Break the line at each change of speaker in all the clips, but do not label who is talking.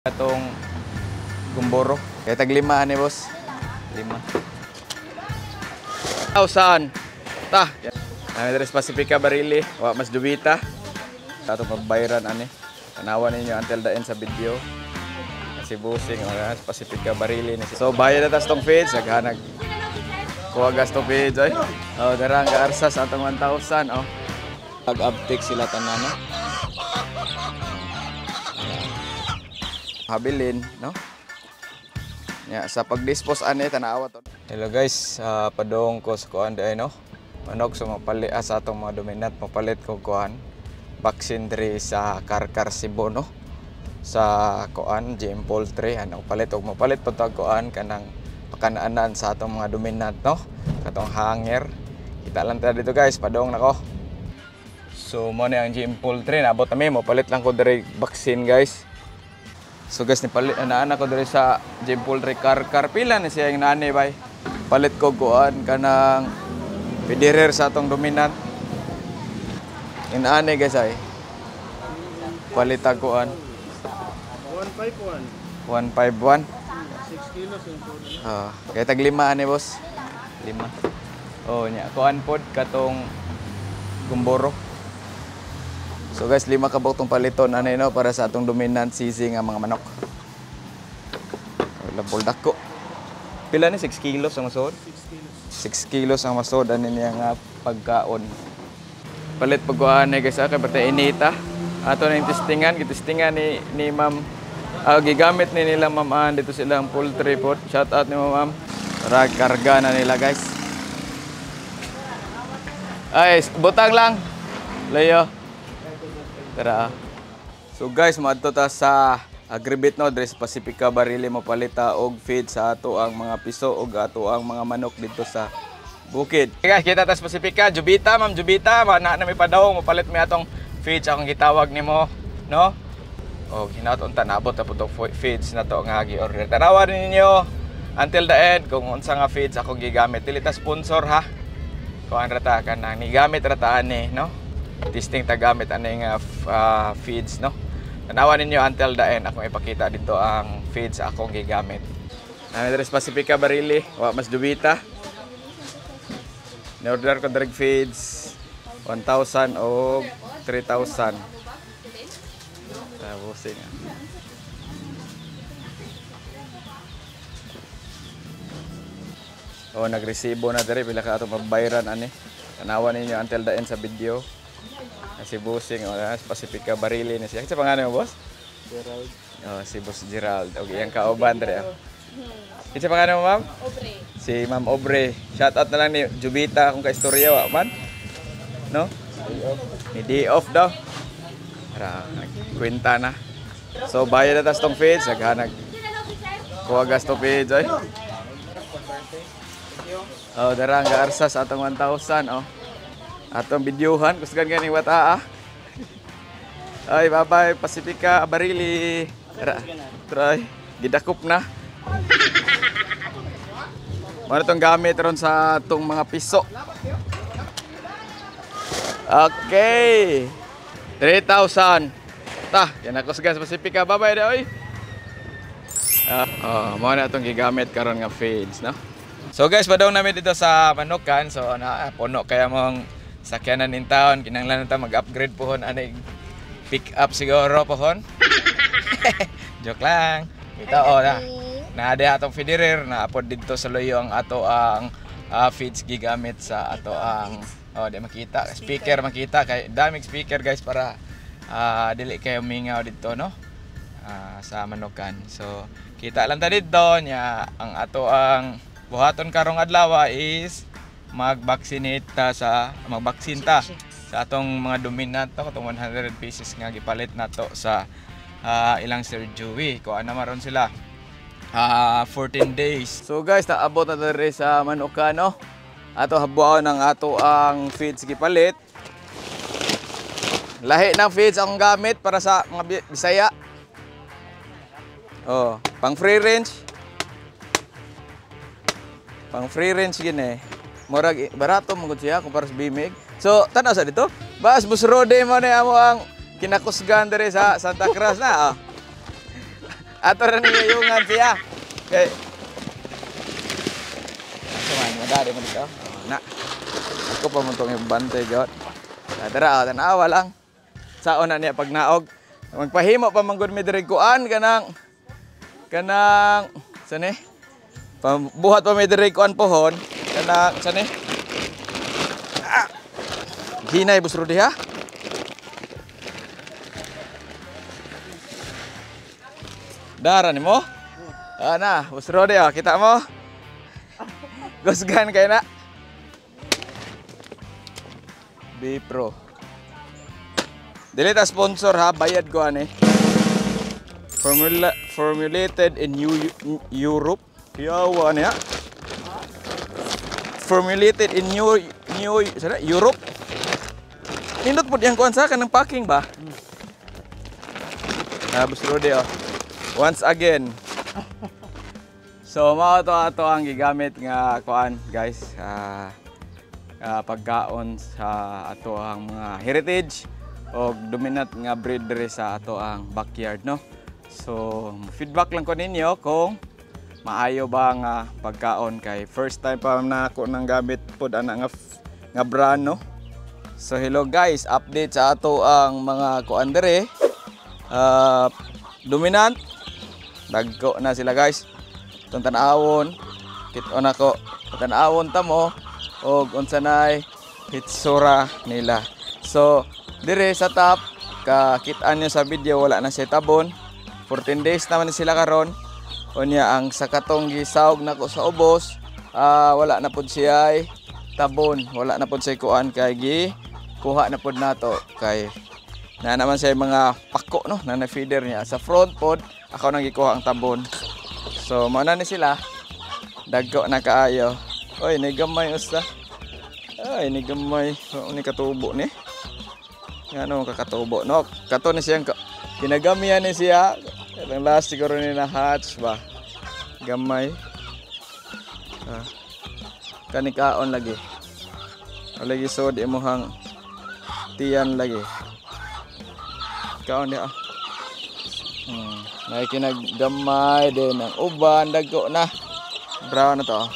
Itong gumboro. Kaya taglimaan ni boss. 5. Saan? Ta. Nami tres Pacifica Barili. Wa mas dubita. Ato pagbayaran ani. Tanawan ninyo until the end sa video. Kasi busing o Pacifica Barili ni. So bayad na tas tong feeds. Naghanag. Kuha gas tong feeds ay. Oh, darang ka-arsas atong 1,000 oh. Pag-uptake sila tanan no. Habilin, no? Ya, sa pag-dispose ani tanawa to. Hello guys, padong ko sa kuan day no. Manok sa mapalit sa atong mga dominant mapalit ko kuan. Vaccine diri sa Karkar Cebu no. Sa kuan GM Poultry ano palit og mapalit pa tag kuan kanang pakanaanan sa atong mga dominant no. Katong hanger. Kita lang ta dito guys, padong nako. So mo ni ang GM Poultry nabot mi mapalit lang ko diri vaccine guys. So guys, nipalit na anak ko diri sa Gym Poultry Karkar. Pila na siya yung nani bay. Palit ko kuan kanang pedirer sa atong dominant. Yung nani guys ay. Palit kuan 151. 151. 6 kilos yung kaya taglimaan ni boss. 5. Oh nya kuan pod katong gumboro. So guys, 5 ka tong paliton anay no para sa atong dominant sisi nga mga manok. Labol dako. Pila ni 6 kilos ang masod? 6 kilos ang masod ani niya nga pagkaon. Palit pagkuan guys kay batay inita. Ato na testingan, gitestingan ni Ma'am. Gigamit ni nila Ma'am dito sila ang poultry pot. Shout out ni Ma'am. Para karga na nila guys. Ay, butang lang. Layo. Tara. So guys, maadto ta sa Agribit no dres Pacifica Barili mapalita og feed sa ato ang mga piso og ato ang mga manok dito sa bukid. Okay guys, kita ta sa Pacifica, Jubita, Ma'am Jubita, na mi padawong mapalit mi atong feeds akong gitawag nimo, no? Og hinaton ta nabot ta pud feeds na to nga gi-order. Tanawan ninyo until the end kung unsa nga feeds akong gigamit. Dili ta sponsor ha. Kuan ra ta kanang ni gamit ra ta ani, no? Testing tagamit aning feeds no. Tanawan ninyo until the end akong ipakita dito ang feeds akong gigamit. Nami diri sa Pacifica Barili, wa mas dubita. Ni-order ko direct feeds 1,000 o 3,000. Tapusin nga. Oh, nagresibo na diri pila ka atong mabayaran ani. Tanawan ninyo until the end sa video. Si busing o Pacifica Barili ni siya. Sa pangalan mo boss? Gerald. Oh, si Boss Gerald. Okay, yang kauban dere. Sa pangalan mo ma'am? Obre. Si Ma'am Obre. Shout out na lang ni Jubita kung kaistorya wa man. No? Ni day off daw. Para kwenta na. So bayad na tas tong feeds, naghanag. Kuha gas to feeds ay. Oh, darang ga-arsas atong 1,000 oh. Atong videohan kusgan gani wata ah. Ay bye-bye Pacifica Barili. Try gidakop na. Mano tong gamit ron sa atong mga piso. Okay. 3,000. Ta, yan ako sa Pacifica. Bye-bye daw oy. Mo na itong gigamit karon nga feeds, no? So guys, padong namin dito sa Manukan. So puno kaya mong sakyanan in town, kinanglan ta mag-upgrade pohon ani pick up siguro pohon. Joke lang. Kita na ada atong federer na apod dito sa loyo ang ato ang feeds gigamit sa ato ang di makita speaker makita kay daming speaker guys para dili kayo mingaw dito no sa Manukan. So kita lang ta dito nya ang ato ang buhaton karong adlaw is mag-vaccinate ta sa atong mga dominant to katong 100 pieces nga gipalit nato sa ilang Sir Joey ko ana maron sila 14 days. So guys, naabot na diri sa Manukan no. Ato habuon ang ato ang feeds gipalit. Lahi ng feeds akong gamit para sa mga Bisaya. Oh, pang free range. Pang free range gini. Murag barato mo gud siya kumpara sa Bimig. So, tanaw sa dito. Bas busrode mo na amo ang kinakusgan diri sa Santa Cruz na. Ato na niyayungan siya. Okay. Sumahin mo dali mo dito. Na. Ako pa mo itong ibante, God. Tara, tanawa lang. Saon na niya pag naog. Magpahimo pa manggod mi diri kuan kanang sani? Buhat pa mi diri kuan pohon kanang sani? Hinay busro diha. Dara ni mo? Ana, busro diha kita mo. Gusgan kay na. B-Pro. Dili ta sponsor ha, bayad ko ani. Formulated in Europe. Yawa niya. Formulated in Europe. Nindot po yang kuan sa kanang packing ba? Busro di oh. Once again. So mao to ato ang gigamit nga kuan guys. Pagkaon sa ato ang mga heritage o dominant nga breed diri sa ato ang backyard, no? So feedback lang ko ninyo kung maayo ba nga pagkaon kay first time pa na ako nang gamit pod ana nga brand, no? So hello guys, update sa ato ang mga kuan diri. Dominant dagko na sila guys. Itong tanawon kit-on ako tanawon ta mo og unsa nay hitsura nila. So dire sa top kakit-an nyo sa video wala na siya tabon. 14 days naman sila karon. Unya ang sa katong gisawg nako sa ubos wala na pud siya ay tabon, wala na pud siya kuan kay kuha na pud nato kay na naman siya mga pako, no, na feeder niya sa front pod ako nang gikuha ang tabon. So mao na ni sila dagko na kaayo. Oy, ni gamay usta. Ay, ni gamay ni katubo ni. Ngano kakatubo, no? Kato ni siyang kinagamihan ni siya. Ang last siguro ni na hatch ba. Gamay. Kanikaon lagi. Lagi sod imuhang tiyan lagi. Kaon dia. Naikinaggamay din ang uban dagko na. Brown na to.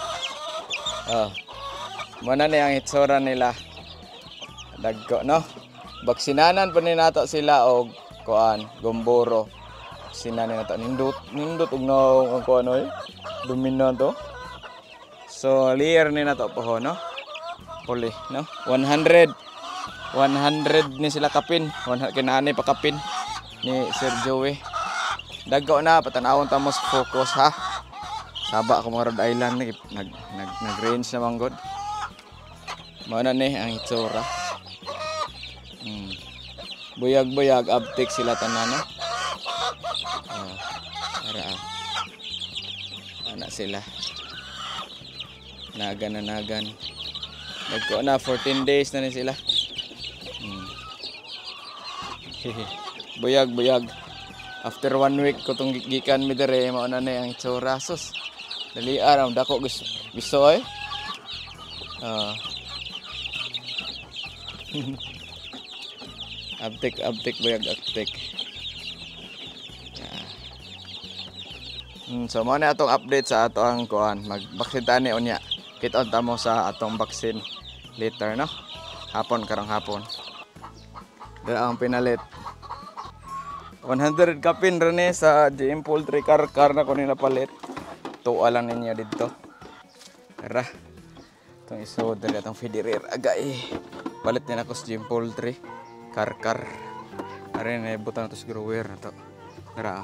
Muna na yung hitsura nila. Dagko, no? Baksinanan pa ni nato sila og kuan, gumboro. Baksinanan nato nindot og ang kuan oy. Dominant to. So layer ni nato po, no? Puli, no? 100 ni sila kapin. Kinaani pa kapin ni Sir Joey. Dagko na patanawon ta mos focus ha. Saba ako mga Rhode Island nag-range na manggod. Mana ni ang itsura. Buyag-buyag uptake sila tanan, no? Para anak sila. Nagan. Nagko na 14 days na ni sila. Buyag. After 1 week ko tong gikan mi dere mao na ni ang itsura. Sus. Dali araw dako gusto eh. Uptake buyag uptake. So mo na atong update sa ato ang kuan. Mag-vaccine tani unya. Kit-on ta mo sa atong vaccine later, no? Karong hapon. Dala ang pinalit. 100 kapin rene sa GM Poultry car na ko nila palit. Tuwa lang ninyo dito. Tara. Itong isod dali atong federer agay. Palit din ako sa GM Poultry car. Are na butang to siguro wear na to. Tara.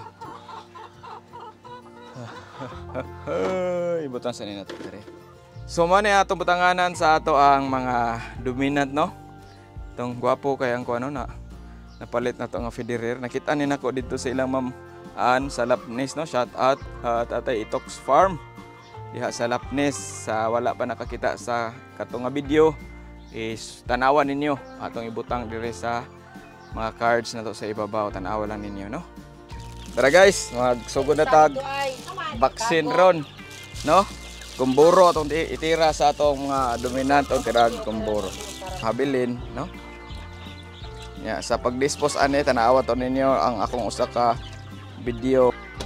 Ibutang sa nina to tare. So man atong butanganan sa ato ang mga dominant, no? Itong gwapo kay ang kuano na napalit na to nga federer. Nakita ni nako dito sa ilang ma'am sa Lapnes, no? Shout out Tatay Itox Farm diha sa Lapnes. Sa wala pa nakakita sa katong nga video is tanawan ninyo atong ibutang dire sa mga cards na to sa ibabaw. Tanawa lang ninyo, no? Tara guys, magsugod na tag vaccine ron, no? Kumburo atong itira sa atong mga dominant o tirag kumburo. Habilin, no? Sa pag-dispose ani tanawa to ninyo ang akong usa ka video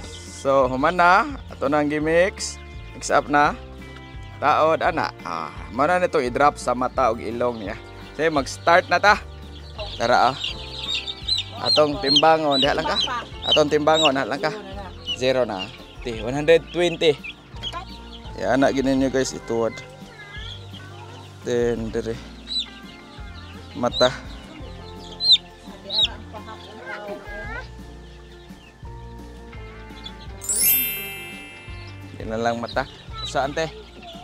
So human na, ato nang gimix. Mix up na. Taod ana. Muna nito i-drop sa mata og ilong niya. Sige, mag-start na ta. Tara Atong timbangon, diha lang ka. Atong timbangon, diha lang ka. 0 na. 120. Ya anak gini nyo guys, ituwad. Then dire. Mata. Yan lang mata. Saan te?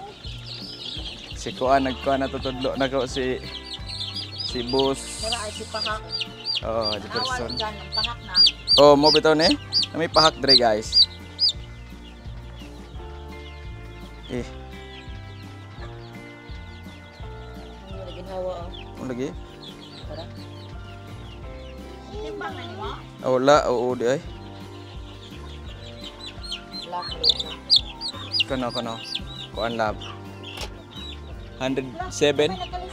Si Kuan nagkuan na tutudlo na ko si boss.
Wala ay si pahak.
Oh, di person.
Dyan, ang pahak na.
Oh, mo bitaw ni. May pahak dre guys.
Wala ginhawa.
Mo lagi?
Tara. Timbang na mo?
Wala, oo di ay.
Black
Kono. Kuan lab. 107.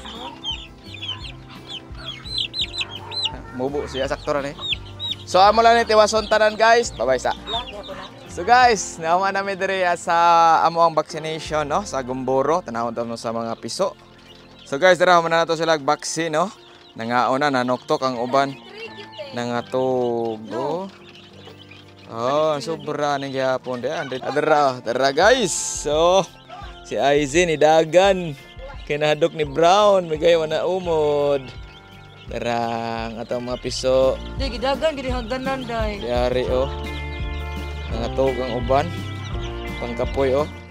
Mubo siya sakto ra ni. So amo lang ni tiwason tanan guys. Bye-bye sa. So guys, naman namin diri sa amo ang vaccination no sa Gumboro, tanawon ta sa mga piso. So guys, dira man na nato sila vaccine no. Nangaon na nanoktok ang uban. Nangatog. Oh, sobra ning gyapon de. Dara guys. So si Aizen ni Dagan kinahadok ni Brown migay man na umod. Darang atong mga piso.
Di gidagan gid hangganan day.
Diari oh. Nangatog ang uban. Pangkapoy oh.